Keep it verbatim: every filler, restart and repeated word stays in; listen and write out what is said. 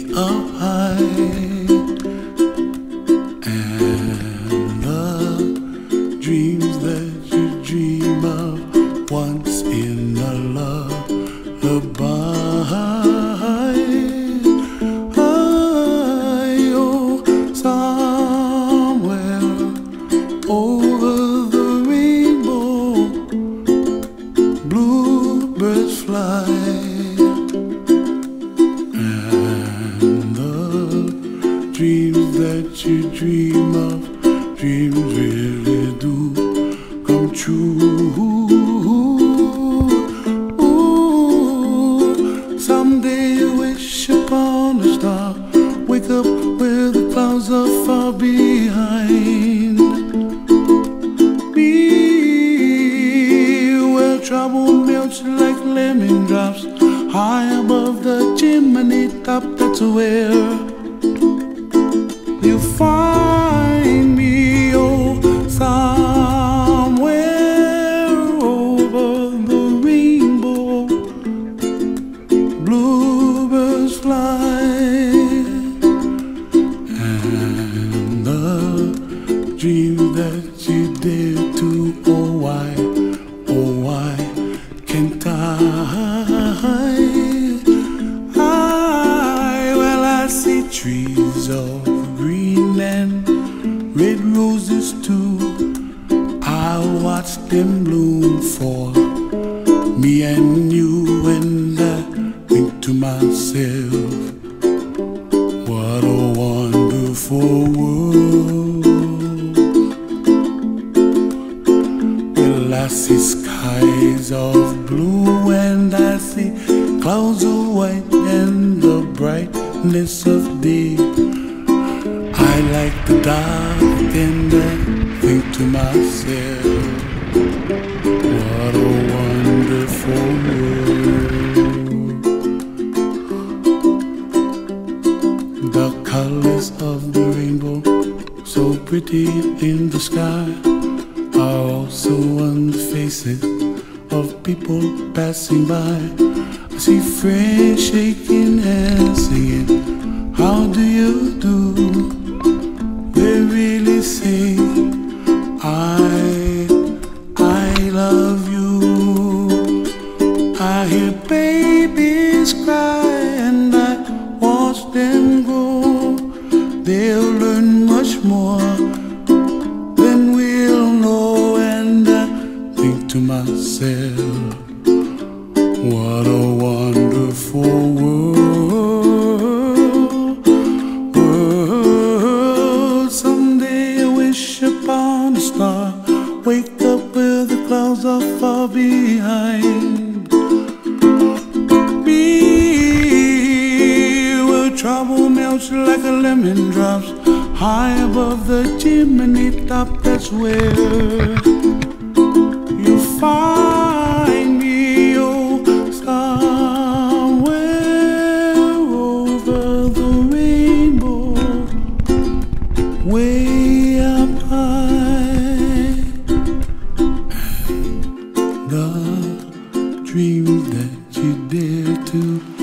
up high, and the dreams that you dream of once in a lullaby. I, oh, somewhere over the rainbow, bluebirds fly. Dreams that you dream of, dreams really do come true. Ooh, someday you wish upon a star, wake up where the clouds are far behind me, where trouble melts like lemon drops high above the chimney top. That's where you find me, oh, somewhere over the rainbow, bluebirds fly, and the dreams that you dare to, oh why, oh why can't I? I, well, I see trees of green and red roses too. I watch them bloom for me and you, and I think to myself, what a wonderful world. Well, I see skies of blue and I see clouds of white and the brightness of day. I like the dark and I think to myself, what a wonderful world. The colors of the rainbow, so pretty in the sky, are also on the faces of people passing by. I see friends shaking hands singing, how do you do? They really say, I, I love you. I hear babies cry and I watch them grow. They'll learn much more than we'll know, and I think to myself, what a wonderful world. Upon a star, wake up where the clouds are far behind me, where trouble melts like a lemon drops high above the chimney top. That's where you find me, oh, somewhere over the rainbow, way up high, and the dreams that you dare to